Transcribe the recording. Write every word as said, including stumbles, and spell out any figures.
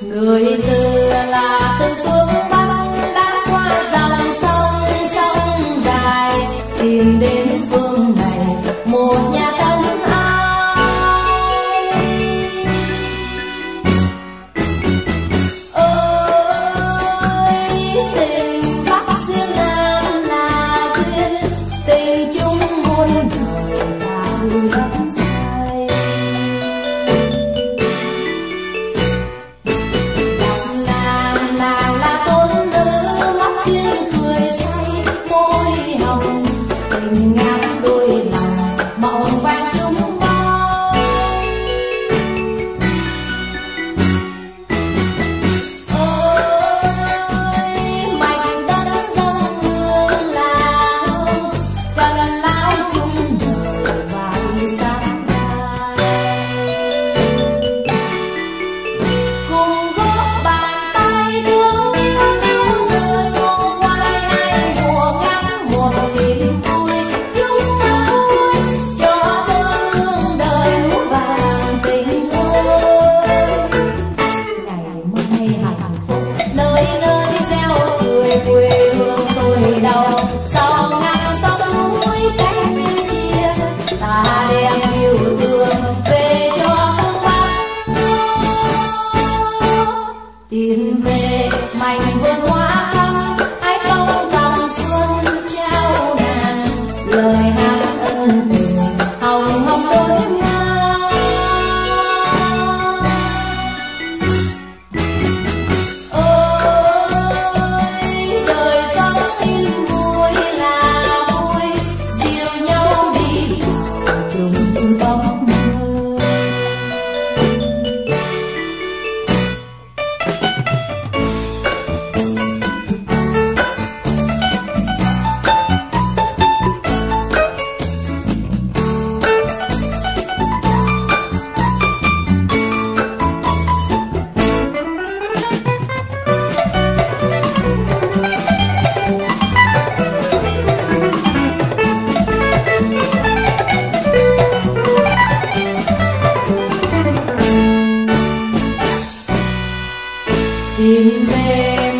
người xưa là từ phương Bắc đã qua dòng sông sông dài tìm đến phương này một nhà thân ai. Ơi tình Bắc xuyên Nam là duyên, tình chung muôn đời bao đắm say. Nàng nàng là tôn nữ mắt xuyên cười say môi hồng, tình ngang đôi lòng mộng vàng chung mơ. Ơi mảnh đất dâng hương là hương, cần lao chung đời vào sáng nay. Cùng góp bàn tay thương yêu nhau rồi ngô ngoài hai mùa ngắn một niềm vui chung vui cho thơm hương đời lúa vàng tình ơi. Ngày mai hạnh phúc nơi nơi gieo cười quê hương tôi đau sau ngang sông núi cách như chia, ta đem yêu thương về cho phương Bắc tìm về mảnh vườn hoa thắm ai công cầm xuân trao nàng lời hát ân tình hồng hồng đôi hoa. Ơi đời sống in vui là vui, dìu nhau đi chung bóng mơ. Tìm về